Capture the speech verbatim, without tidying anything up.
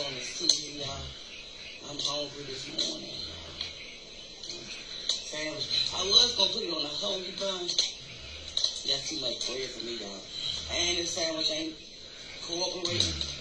McDonald's too, y'all. I'm hungry this morning. Sandwich. I was gonna put it on a hoagie bun. That's too much bread for me, y'all. And this sandwich ain't cooperating.